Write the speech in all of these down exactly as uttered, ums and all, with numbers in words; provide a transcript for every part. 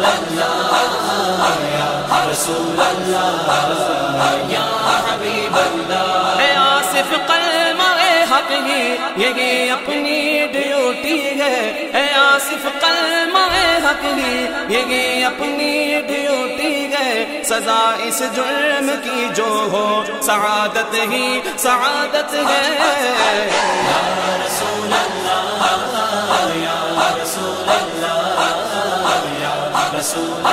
رسول اللہ یا رسول اللہ یا حبیب اللہ. اے آصف کلمہ حق ہی یہی اپنی ڈیوٹی ہے. اے آصف کلمہ حق ہی یہی اپنی ڈیوٹی ہے. سزا اس جرم کی جو ہو سعادت ہی سعادت ہے. یا رسول اللہ یا رسول اللہ یا رسول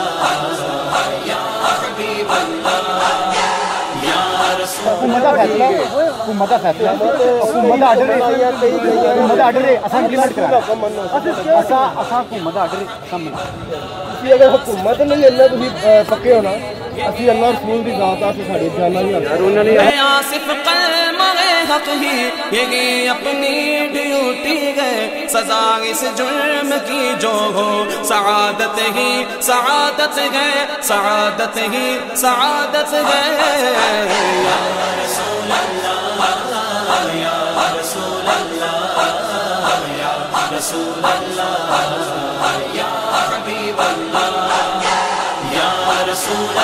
اللہ یا حبیب اللہ یا رسول حکومت کا فیصلہ حکومت کا فیصلہ حکومت آرڈر حکومت آرڈر اساں امپلیمنٹ کرا اساں اساں حکومت آرڈر سامنے اسی اگر حکومت نہیں اللہ تسی پکے ہونا اسی اللہ رسول دی ذات آ کے ساڈے جاناں نہیں یار انہاں نے اے آصف کلمہ حق ہی یہی اپنی ڈیوٹی ہے. سزا اس جرم کی جو ہو سعادت ہی سعادت ہے سعادت ہی سعادت ہے. یا رسول اللہ یا رسول اللہ یا رسول اللہ یا حبیب اللہ یا رسول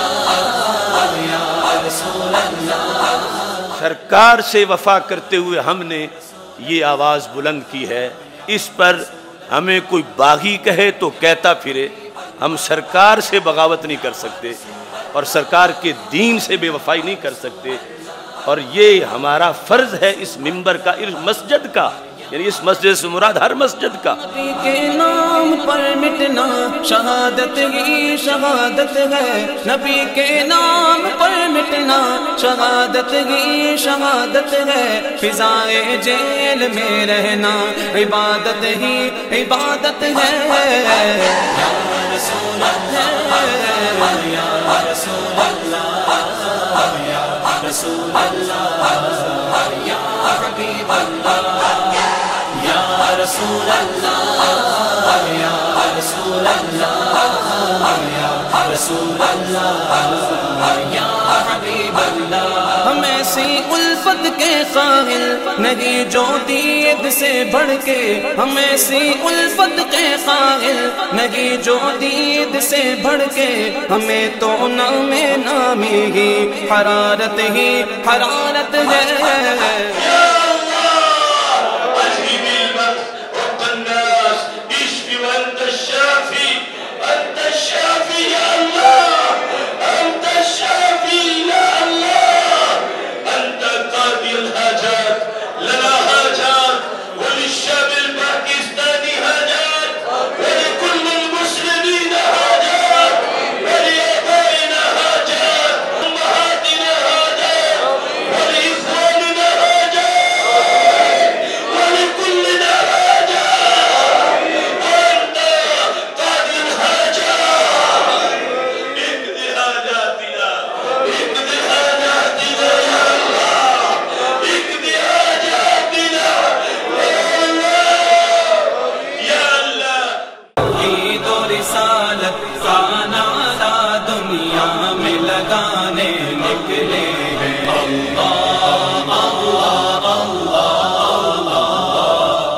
اللہ یا رسول اللہ. سرکار سے وفا کرتے ہوئے ہم نے یہ آواز بلند کی ہے. اس پر ہمیں کوئی باغی کہے تو کہتا پھرے. ہم سرکار سے بغاوت نہیں کر سکتے اور سرکار کے دین سے بے وفائی نہیں کر سکتے. اور یہ ہمارا فرض ہے اس منبر کا، اس مسجد کا، یعنی اس مسجد سے مراد ہر مسجد کا. نبی کے نام پر مٹنا شہادت ہی شہادت ہے. نبی کے نام پر مٹنا شہادت ہی شہادت ہے. فضائے جیل میں رہنا عبادت ہی عبادت ہے. یا رسول اللہ یا رسول اللہ یا رسول اللہ یا حبیب اللہ یا رسول اللہ یا رسول اللہ یا رسول اللہ یا حبیب اللہ. ہم ایسی الفت کے قائل نہیں جو دید سے بڑھ کے. ہم ایسی الفت کے قائل نہیں جو دید سے بڑھ کے. ہمیں تو نام نامی ہی حرارت ہی حرارت ہے.